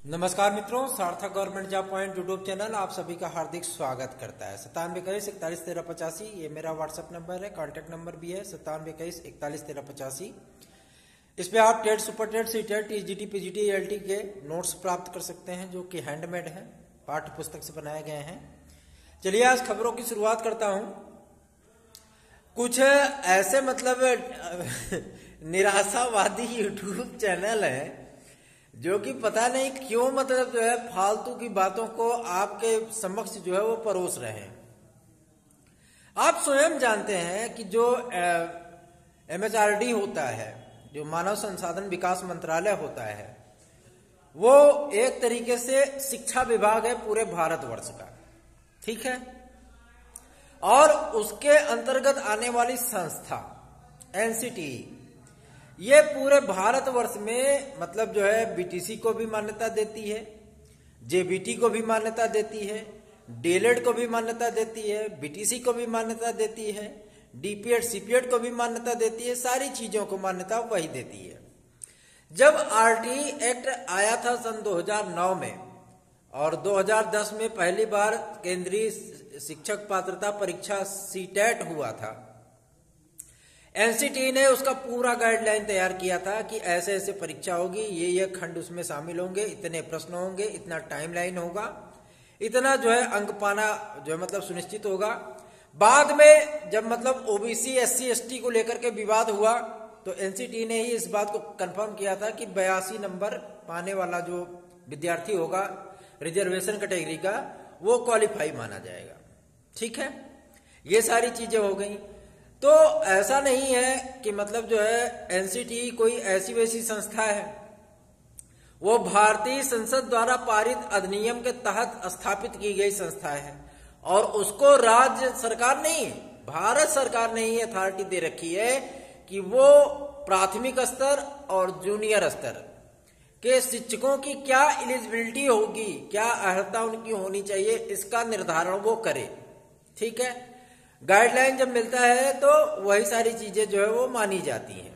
नमस्कार मित्रों, Sarthak government job point YouTube channel आप सभी का हार्दिक स्वागत करता है। 9721411385 ये मेरा व्हाट्सएप नंबर है। कॉन्टैक्ट नंबर भी है 9721411385। इस पे आप TET, super TET, C TET, TGT, PGT, LT के नोट्स प्राप्त कर सकते हैं जो कि हैंडमेड है, पाठ्य पुस्तक से बनाए गए हैं। चलिए आज खबरों की शुरुआत करता हूं। कुछ ऐसे निराशावादी यूट्यूब चैनल है जो कि पता नहीं क्यों जो है फालतू की बातों को आपके समक्ष जो है वो परोस रहे हैं। आप स्वयं जानते हैं कि जो MHRD होता है, जो मानव संसाधन विकास मंत्रालय होता है, वो एक तरीके से शिक्षा विभाग है पूरे भारतवर्ष का, ठीक है। और उसके अंतर्गत आने वाली संस्था NCTE ये पूरे भारतवर्ष में जो है BTC को भी मान्यता देती है, JBT को भी मान्यता देती है, DELED को भी मान्यता देती है, BTC को भी मान्यता देती है, DPED, CPED को भी मान्यता देती है। सारी चीजों को मान्यता वही देती है। जब RTE एक्ट आया था सन 2009 में और 2010 में पहली बार केंद्रीय शिक्षक पात्रता परीक्षा CTET हुआ था, NCTE ने उसका पूरा गाइडलाइन तैयार किया था कि ऐसे ऐसे परीक्षा होगी, ये खंड उसमें शामिल होंगे, इतने प्रश्न होंगे, इतना टाइमलाइन होगा, इतना जो है अंक पाना जो है सुनिश्चित होगा। बाद में जब OBC SC ST को लेकर के विवाद हुआ तो NCTE ने ही इस बात को कंफर्म किया था कि 82 नंबर पाने वाला जो विद्यार्थी होगा रिजर्वेशन कैटेगरी का, वो क्वालिफाई माना जाएगा, ठीक है। ये सारी चीजें हो गई। तो ऐसा नहीं है कि जो है NCTE कोई ऐसी वैसी संस्था है। वो भारतीय संसद द्वारा पारित अधिनियम के तहत स्थापित की गई संस्था है और उसको राज्य सरकार नहीं, भारत सरकार ने ही अथॉरिटी दे रखी है कि वो प्राथमिक स्तर और जूनियर स्तर के शिक्षकों की क्या एलिजिबिलिटी होगी, क्या अर्हता उनकी होनी चाहिए, इसका निर्धारण वो करे, ठीक है। गाइडलाइन जब मिलता है तो वही सारी चीजें जो है वो मानी जाती हैं।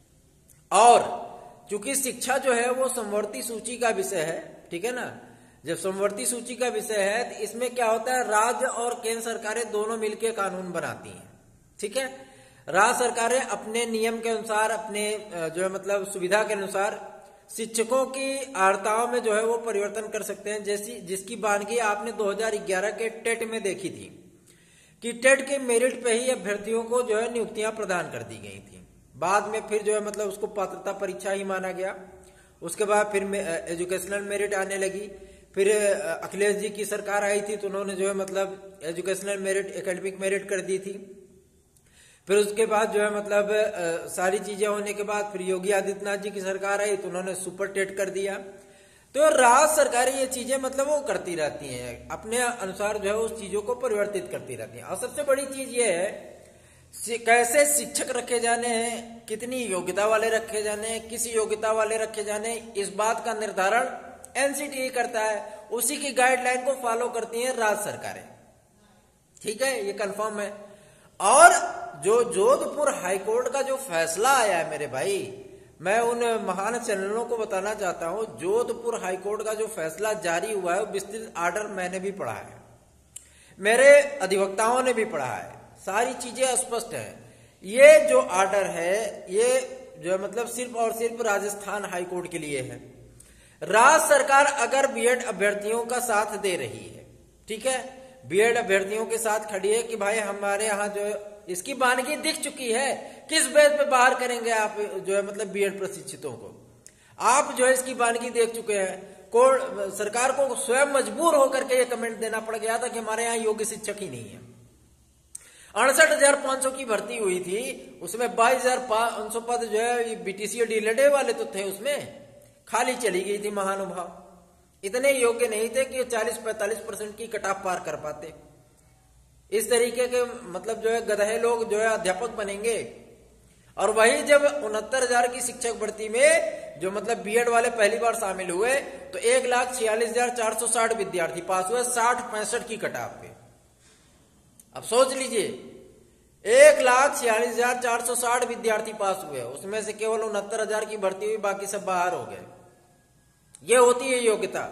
और चूंकि शिक्षा जो है वो समवर्ती सूची का विषय है, ठीक है ना। जब समवर्ती सूची का विषय है तो इसमें क्या होता है, राज्य और केंद्र सरकारें दोनों मिलकर कानून बनाती हैं, ठीक है। राज्य सरकारें अपने नियम के अनुसार, अपने जो है सुविधा के अनुसार शिक्षकों की अर्हताओं में जो है वो परिवर्तन कर सकते हैं। जिसकी बानगी आपने 2011 के टेट में देखी थी कि टेट के मेरिट पे ही अभ्यर्थियों को जो है नियुक्तियां प्रदान कर दी गई थी। बाद में फिर जो है उसको पात्रता परीक्षा ही माना गया। उसके बाद फिर एजुकेशनल मेरिट आने लगी। फिर अखिलेश जी की सरकार आई थी तो उन्होंने जो है एजुकेशनल मेरिट, एकेडमिक मेरिट कर दी थी। फिर उसके बाद जो है सारी चीजें होने के बाद फिर योगी आदित्यनाथ जी की सरकार आई तो उन्होंने सुपर टेट कर दिया। तो राज्य सरकारें ये चीजें वो करती रहती हैं, अपने अनुसार जो है उस चीजों को परिवर्तित करती रहती हैं। और सबसे बड़ी चीज ये है कैसे शिक्षक रखे जाने हैं, कितनी योग्यता वाले रखे जाने हैं, किस योग्यता वाले रखे जाने, इस बात का निर्धारण NCTE करता है। उसी की गाइडलाइन को फॉलो करती हैं राज्य सरकारें, ठीक है, ये कंफर्म है। और जो जोधपुर हाईकोर्ट का जो फैसला आया है मेरे भाई, मैं उन महान चैनलों को बताना चाहता हूं, जोधपुर हाईकोर्ट का जो फैसला जारी हुआ है, विस्तृत आर्डर मैंने भी पढ़ा है, मेरे अधिवक्ताओं ने भी पढ़ा है, सारी चीजें स्पष्ट है। ये जो आर्डर है ये जो है सिर्फ और सिर्फ राजस्थान हाईकोर्ट के लिए है। राज्य सरकार अगर बीएड अभ्यर्थियों का साथ दे रही है, ठीक है, बीएड अभ्यर्थियों के साथ खड़ी है कि भाई हमारे यहाँ जो इसकी बानगी दिख चुकी है, किस बेस पे बाहर करेंगे आप जो है बीएड प्रशिक्षितों को, आप जो है इसकी बानगी देख चुके हैं। कोर्ट सरकार को स्वयं मजबूर होकर के ये कमेंट देना पड़ गया था कि हमारे यहाँ योग्य शिक्षक ही नहीं है। 68,500 की भर्ती हुई थी, उसमें 22,500 पद जो है BTC और DELED वाले तो थे, उसमें खाली चली गई थी। महानुभाव इतने योग्य नहीं थे कि 40-45% की कटाफ पार कर पाते। इस तरीके के जो है गधे लोग जो है अध्यापक बनेंगे। और वही जब 69,000 की शिक्षक भर्ती में जो बीएड वाले पहली बार शामिल हुए तो 1,46,460 विद्यार्थी पास हुए 60-65 की कटाफ पे। अब सोच लीजिए, 1,46,460 विद्यार्थी पास हुए, उसमें से केवल 69,000 की भर्ती हुई, बाकी सब बाहर हो गए। ये होती है योग्यता।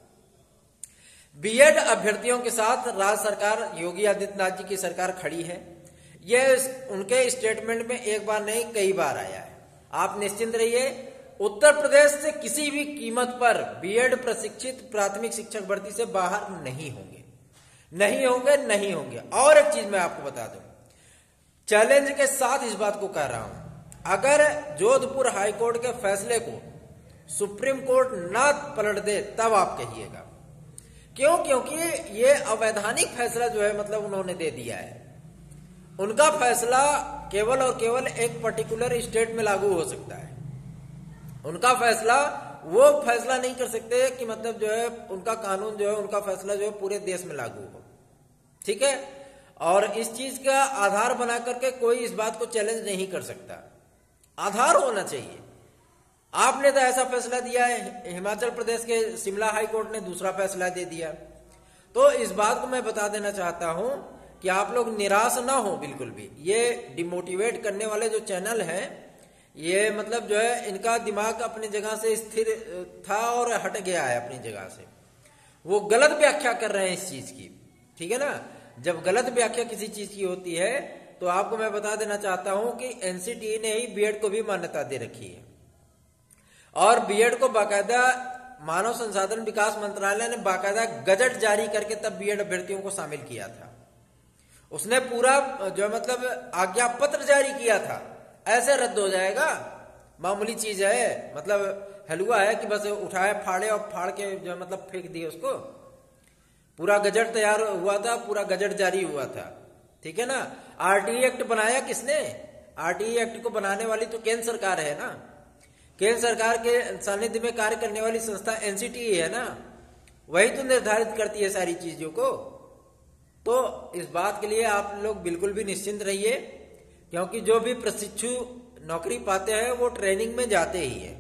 बीएड अभ्यर्थियों के साथ राज्य सरकार, योगी आदित्यनाथ जी की सरकार खड़ी है। यह उनके स्टेटमेंट में एक बार नहीं कई बार आया है। आप निश्चिंत रहिए, उत्तर प्रदेश से किसी भी कीमत पर बीएड प्रशिक्षित प्राथमिक शिक्षक भर्ती से बाहर नहीं होंगे, नहीं होंगे, नहीं होंगे। और एक चीज मैं आपको बता दूं, चैलेंज के साथ इस बात को कह रहा हूं, अगर जोधपुर हाईकोर्ट के फैसले को सुप्रीम कोर्ट ना पलट दे तब आप कहिएगा। क्यों? क्योंकि ये अवैधानिक फैसला जो है मतलब उन्होंने दे दिया है। उनका फैसला केवल और केवल एक पर्टिकुलर स्टेट में लागू हो सकता है। उनका फैसला वो फैसला नहीं कर सकते कि मतलब जो है उनका कानून जो है, उनका फैसला जो है पूरे देश में लागू हो। ठीक है? और इस चीज का आधार बना करके कोई इस बात को चैलेंज नहीं कर सकता। आधार होना चाहिए। आपने तो ऐसा फैसला दिया है, हिमाचल प्रदेश के शिमला हाई कोर्ट ने दूसरा फैसला दे दिया। तो इस बात को मैं बता देना चाहता हूं कि आप लोग निराश ना हो बिल्कुल भी। ये डिमोटिवेट करने वाले जो चैनल हैं, ये मतलब जो है इनका दिमाग अपनी जगह से स्थिर था और हट गया है अपनी जगह से। वो गलत व्याख्या कर रहे हैं इस चीज की। ठीक है ना? जब गलत व्याख्या किसी चीज की होती है तो आपको मैं बता देना चाहता हूं कि एनसीटीई ने ही बीएड को भी मान्यता दे रखी है, और बीएड को बाकायदा मानव संसाधन विकास मंत्रालय ने बाकायदा गजट जारी करके तब बीएड अभ्यर्थियों को शामिल किया था। उसने पूरा जो मतलब आज्ञा पत्र जारी किया था। ऐसे रद्द हो जाएगा? मामूली चीज है, मतलब हलवा है कि बस उठाए फाड़े और फाड़ के जो मतलब फेंक दिए उसको। पूरा गजट तैयार हुआ था, पूरा गजट जारी हुआ था। ठीक है ना? आरटीई एक्ट बनाया किसने? आरटीई एक्ट को बनाने वाली तो केंद्र सरकार है ना। केंद्र सरकार के सानिध्य में कार्य करने वाली संस्था एनसीटीई है ना। वही तो निर्धारित करती है सारी चीजों को। तो इस बात के लिए आप लोग बिल्कुल भी निश्चिंत रहिए, क्योंकि जो भी प्रशिक्षु नौकरी पाते हैं वो ट्रेनिंग में जाते ही है।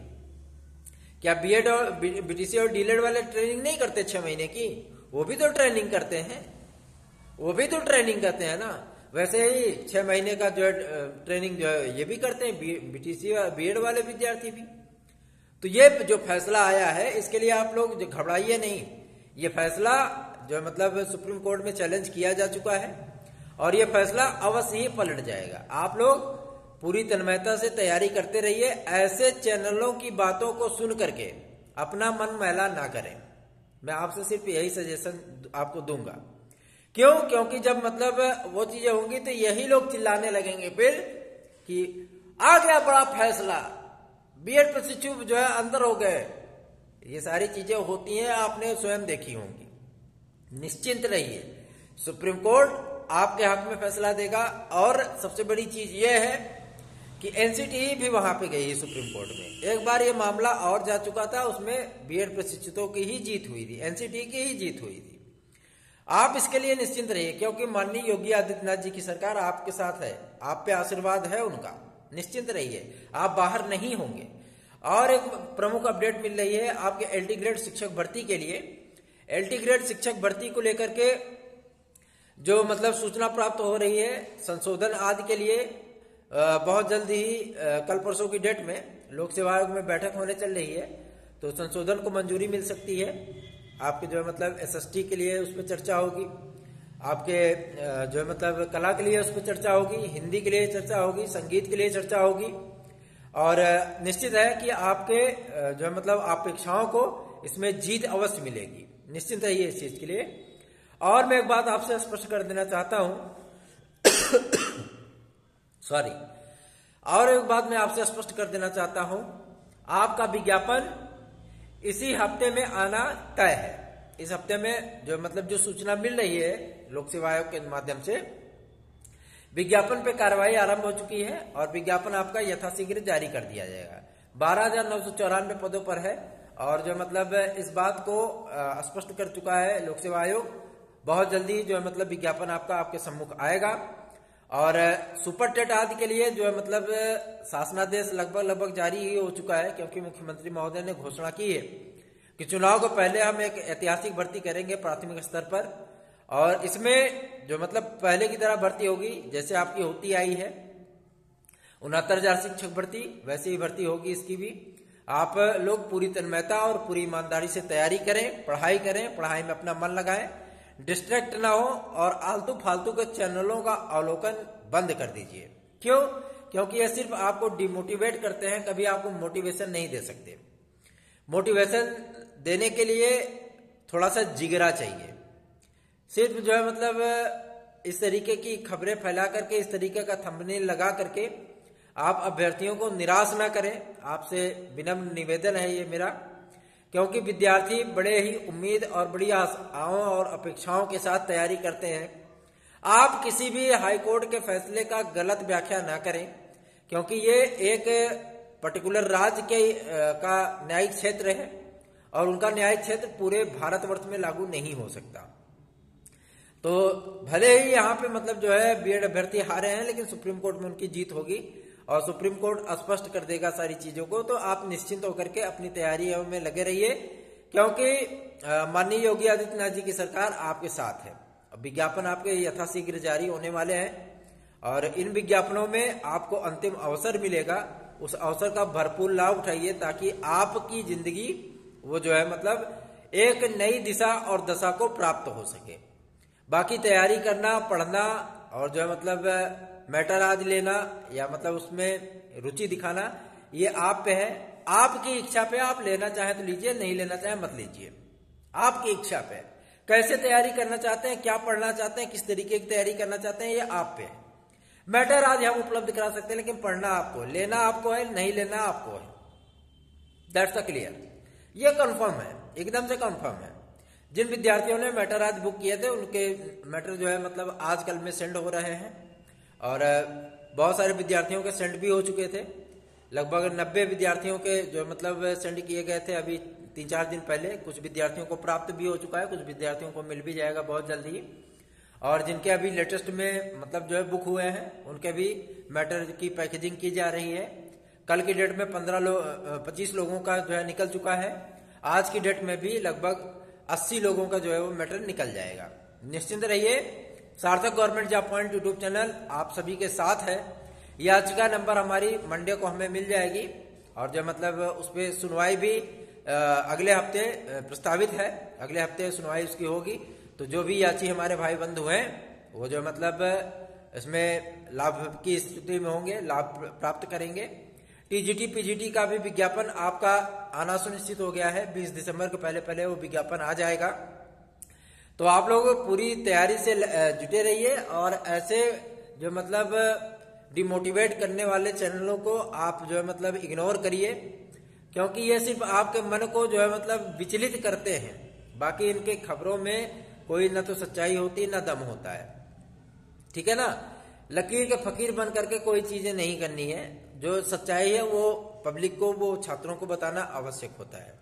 क्या बीएड और बीटीसी और डीएलएड वाले ट्रेनिंग नहीं करते 6 महीने की? वो भी तो ट्रेनिंग करते हैं, वो भी तो ट्रेनिंग करते हैं ना। वैसे ही 6 महीने का जो है ट्रेनिंग जो है ये भी करते हैं बीटीसी और बीएड वाले विद्यार्थी भी। तो ये जो फैसला आया है इसके लिए आप लोग घबराइए नहीं। ये फैसला जो मतलब सुप्रीम कोर्ट में चैलेंज किया जा चुका है और ये फैसला अवश्य ही पलट जाएगा। आप लोग पूरी तन्मयता से तैयारी करते रहिए। ऐसे चैनलों की बातों को सुन करके अपना मन मैला ना करें। मैं आपसे सिर्फ यही सजेशन आपको दूंगा। क्यों? क्योंकि जब मतलब वो चीजें होंगी तो यही लोग चिल्लाने लगेंगे फिर कि आ गया बड़ा फैसला, बीएड प्रशिक्षु जो है अंदर हो गए। ये सारी चीजें होती हैं, आपने स्वयं देखी होंगी। निश्चिंत रहिए, सुप्रीम कोर्ट आपके हक में फैसला देगा। और सबसे बड़ी चीज ये है कि एनसीटीई भी वहां पे गई है सुप्रीम कोर्ट में। एक बार ये मामला और जा चुका था, उसमें बीएड प्रशिक्षितों की ही जीत हुई थी, एनसीटीई की ही जीत हुई थी। आप इसके लिए निश्चिंत रहिए, क्योंकि माननीय योगी आदित्यनाथ जी की सरकार आपके साथ है, आप पे आशीर्वाद है उनका। निश्चिंत रहिए, आप बाहर नहीं होंगे। और एक प्रमुख अपडेट मिल रही है आपके एलटी ग्रेड शिक्षक भर्ती के लिए। एलटी ग्रेड शिक्षक भर्ती को लेकर के जो मतलब सूचना प्राप्त हो रही है, संशोधन आदि के लिए बहुत जल्दी ही कल परसों की डेट में लोक सेवा आयोग में बैठक होने चल रही है। तो संशोधन को मंजूरी मिल सकती है। आपके जो है मतलब एसएसटी के लिए उस पर चर्चा होगी, आपके जो है मतलब कला के लिए उस पर चर्चा होगी, हिंदी के लिए चर्चा होगी, संगीत के लिए चर्चा होगी। और निश्चित है कि आपके जो है मतलब अपेक्षाओं को इसमें जीत अवश्य मिलेगी। निश्चित रहिए इस चीज के लिए। और मैं एक बात आपसे स्पष्ट कर देना चाहता हूं सॉरी और एक बात मैं आपसे स्पष्ट कर देना चाहता हूं, आपका विज्ञापन इसी हफ्ते में आना तय है। इस हफ्ते में जो मतलब जो सूचना मिल रही है लोक सेवा आयोग के माध्यम से, विज्ञापन पे कार्रवाई आरंभ हो चुकी है और विज्ञापन आपका यथाशीघ्र जारी कर दिया जाएगा। 12,994 पदों पर है और जो मतलब इस बात को स्पष्ट कर चुका है लोक सेवा आयोग। बहुत जल्दी जो है मतलब विज्ञापन आपका आपके सम्मुख आएगा। और सुपर टेट आदि के लिए जो है मतलब शासनादेश लगभग जारी ही हो चुका है, क्योंकि मुख्यमंत्री महोदय ने घोषणा की है कि चुनाव को पहले हम एक ऐतिहासिक भर्ती करेंगे प्राथमिक स्तर पर। और इसमें जो मतलब पहले की तरह भर्ती होगी जैसे आपकी होती आई है 69,000 शिक्षक भर्ती, वैसे ही भर्ती होगी इसकी भी। आप लोग पूरी तन्मयता और पूरी ईमानदारी से तैयारी करें, पढ़ाई में अपना मन लगाएं, डिस्ट्रैक्ट ना हो और आलतू फालतू के चैनलों का अवलोकन बंद कर दीजिए। क्यों? क्योंकि ये सिर्फ आपको डिमोटिवेट करते हैं, कभी आपको मोटिवेशन नहीं दे सकते। मोटिवेशन देने के लिए थोड़ा सा जिगरा चाहिए। सिर्फ जो है मतलब इस तरीके की खबरें फैला करके, इस तरीके का थंबनेल लगा करके आप अभ्यर्थियों को निराश ना करें। आपसे विनम्र निवेदन है ये मेरा, क्योंकि विद्यार्थी बड़े ही उम्मीद और बड़ी आशाओं और अपेक्षाओं के साथ तैयारी करते हैं। आप किसी भी हाईकोर्ट के फैसले का गलत व्याख्या ना करें, क्योंकि ये एक पर्टिकुलर राज्य के का न्यायिक क्षेत्र है और उनका न्यायिक क्षेत्र पूरे भारतवर्ष में लागू नहीं हो सकता। तो भले ही यहाँ पे मतलब जो है बीएड अभ्यर्थी हारे हैं, लेकिन सुप्रीम कोर्ट में उनकी जीत होगी और सुप्रीम कोर्ट स्पष्ट कर देगा सारी चीजों को। तो आप निश्चिंत होकर के अपनी तैयारियों में लगे रहिए, क्योंकि माननीय योगी आदित्यनाथ जी की सरकार आपके साथ है। विज्ञापन आपके यथाशीघ्र जारी होने वाले हैं और इन विज्ञापनों में आपको अंतिम अवसर मिलेगा। उस अवसर का भरपूर लाभ उठाइए ताकि आपकी जिंदगी वो जो है मतलब एक नई दिशा और दशा को प्राप्त हो सके। बाकी तैयारी करना, पढ़ना और जो है मतलब मैटर आज लेना या मतलब उसमें रुचि दिखाना, ये आप पे है। आपकी इच्छा पे, आप लेना चाहे तो लीजिए, नहीं लेना चाहे मत लीजिए। आपकी इच्छा पे कैसे तैयारी करना चाहते हैं, क्या पढ़ना चाहते हैं, किस तरीके की तैयारी करना चाहते हैं, ये आप पे है। मैटर आज हम उपलब्ध करा सकते हैं, लेकिन पढ़ना आपको, लेना आपको है, नहीं लेना आपको है। That's the clear. ये कंफर्म है, एकदम से कंफर्म है। जिन विद्यार्थियों ने मैटर आज बुक किए थे उनके मैटर जो है मतलब आजकल में सेंड हो रहे हैं और बहुत सारे विद्यार्थियों के सेंड भी हो चुके थे। लगभग 90 विद्यार्थियों के जो मतलब सेंड किए गए थे अभी 3-4 दिन पहले। कुछ विद्यार्थियों को प्राप्त भी हो चुका है, कुछ विद्यार्थियों को मिल भी जाएगा बहुत जल्दी। और जिनके अभी लेटेस्ट में मतलब जो है बुक हुए हैं उनके भी मैटर की पैकेजिंग की जा रही है। कल की डेट में 25 लोगों का जो है निकल चुका है। आज की डेट में भी लगभग 80 लोगों का जो है वो मैटर निकल जाएगा। निश्चिंत रहिए, Sarthak government job point YouTube channel आप सभी के साथ है। याचिका नंबर हमारी मंडे को हमें मिल जाएगी और जो मतलब उस पर सुनवाई भी अगले हफ्ते प्रस्तावित है। अगले हफ्ते सुनवाई उसकी होगी। तो जो भी याची हमारे भाई बंधु हैं वो जो मतलब इसमें लाभ की स्थिति में होंगे, लाभ प्राप्त करेंगे। टीजीटी पीजीटी का भी विज्ञापन आपका आना सुनिश्चित हो गया है। 20 दिसंबर के पहले वो विज्ञापन आ जाएगा। तो आप लोग पूरी तैयारी से जुटे रहिए और ऐसे जो मतलब डिमोटिवेट करने वाले चैनलों को आप जो है मतलब इग्नोर करिए, क्योंकि ये सिर्फ आपके मन को जो है मतलब विचलित करते हैं। बाकी इनके खबरों में कोई ना तो सच्चाई होती ना दम होता है, ठीक है ना। लकीर के फकीर बन करके कोई चीजें नहीं करनी है। जो सच्चाई है वो पब्लिक को, वो छात्रों को बताना आवश्यक होता है।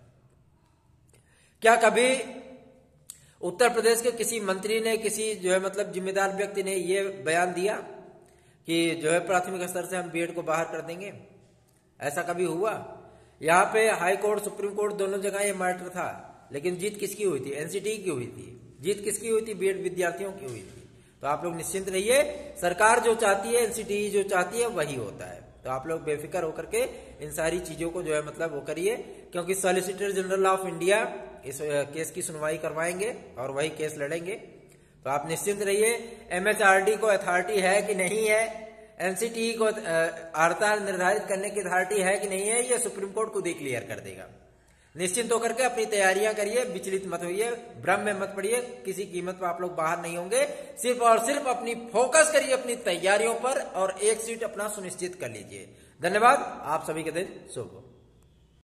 क्या कभी उत्तर प्रदेश के किसी मंत्री ने, किसी जो है मतलब जिम्मेदार व्यक्ति ने ये बयान दिया कि जो है प्राथमिक स्तर से हम बीएड को बाहर कर देंगे? ऐसा कभी हुआ? यहाँ पे हाई कोर्ट, सुप्रीम कोर्ट दोनों जगह ये मैटर था, लेकिन जीत किसकी हुई थी? एनसीटी की हुई थी। जीत किसकी हुई थी? बीएड विद्यार्थियों की हुई थी। तो आप लोग निश्चिंत रहिए, सरकार जो चाहती है, एनसीटी जो चाहती है वही होता है। तो आप लोग बेफिक्र होकर के इन सारी चीजों को जो है मतलब वो करिए, क्योंकि सॉलिसिटर जनरल ऑफ इंडिया इस केस की सुनवाई करवाएंगे और वही केस लड़ेंगे। तो आप निश्चिंत रहिए। एमएचआरडी को अथॉरिटी है कि नहीं है, एनसीटी को अर्हता निर्धारित करने की अथॉरिटी है कि नहीं है, ये सुप्रीम कोर्ट खुद ही क्लियर कर देगा। निश्चिंत होकर के अपनी तैयारियां करिए, विचलित मत होइए, भ्रम में मत पड़िए। किसी कीमत पर आप लोग बाहर नहीं होंगे। सिर्फ और सिर्फ अपनी फोकस करिए अपनी तैयारियों पर और एक सीट अपना सुनिश्चित कर लीजिए। धन्यवाद। आप सभी के दिन शुभ हो।